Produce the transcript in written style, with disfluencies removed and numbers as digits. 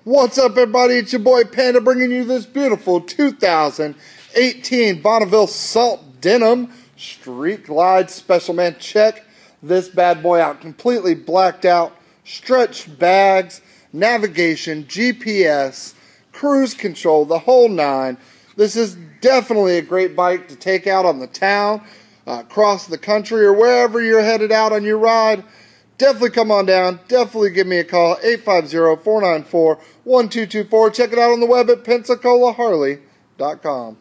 What's up, everybody? It's your boy Panda bringing you this beautiful 2018 Bonneville Salt Denim Street Glide Special. Man, check this bad boy out. Completely blacked out, stretched bags, navigation, GPS, cruise control, the whole nine. This is definitely a great bike to take out on the town, across the country, or wherever you're headed out on your ride. Definitely come on down. Definitely give me a call, 850-494-1224. Check it out on the web at PensacolaHarley.com.